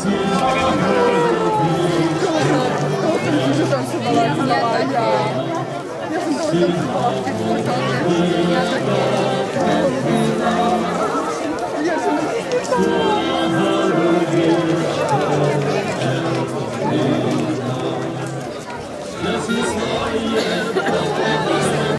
Że tańcowała na Ja sam to tańcowała w tych sportowych. Ja tak